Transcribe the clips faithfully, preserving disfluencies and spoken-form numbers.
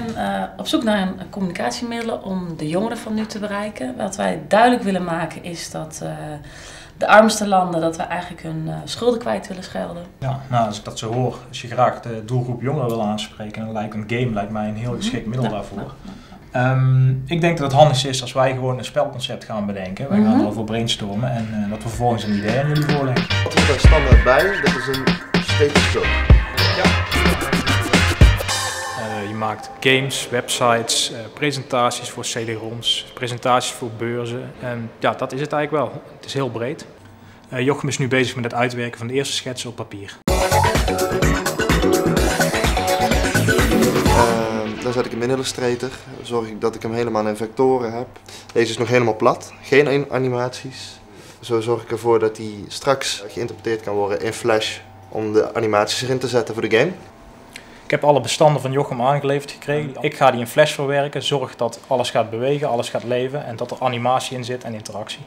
zijn uh, op zoek naar een, een communicatiemiddelen om de jongeren van nu te bereiken. Wat wij duidelijk willen maken is dat uh, de armste landen, dat we eigenlijk hun uh, schulden kwijt willen schelden. Ja, nou, als ik dat zo hoor, als je graag de doelgroep jongeren wil aanspreken, dan lijkt een game lijkt mij een heel geschikt middel daarvoor. Ja, ja. Um, ik denk dat het handigst is als wij gewoon een spelconcept gaan bedenken. Wij gaan mm-hmm. erover brainstormen en uh, dat we vervolgens een idee aan jullie voorleggen. Wat is daar standaard bij? Dat is een stethoscoop. Ja. Uh, je maakt games, websites, uh, presentaties voor C D-ROMs, presentaties voor beurzen. En ja, dat is het eigenlijk wel. Het is heel breed. Uh, Jochem is nu bezig met het uitwerken van de eerste schetsen op papier. Dan zet ik hem in Illustrator, zorg ik dat ik hem helemaal in vectoren heb. Deze is nog helemaal plat, geen animaties. Zo zorg ik ervoor dat hij straks geïnterpreteerd kan worden in Flash om de animaties erin te zetten voor de game. Ik heb alle bestanden van Jochem aangeleverd gekregen. Ik ga die in Flash verwerken, zorg dat alles gaat bewegen, alles gaat leven en dat er animatie in zit en interactie.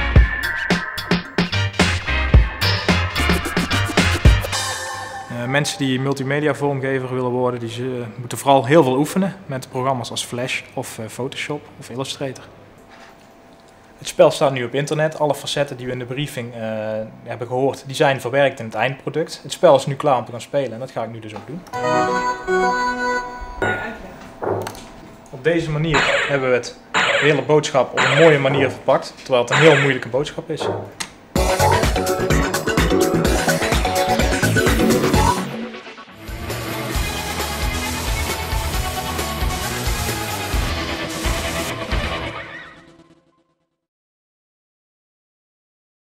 Uh, mensen die multimedia vormgever willen worden, die uh, moeten vooral heel veel oefenen met programma's als Flash of uh, Photoshop of Illustrator. Het spel staat nu op internet. Alle facetten die we in de briefing uh, hebben gehoord, die zijn verwerkt in het eindproduct. Het spel is nu klaar om te gaan spelen en dat ga ik nu dus ook doen. Op deze manier hebben we het de hele boodschap op een mooie manier verpakt, terwijl het een heel moeilijke boodschap is.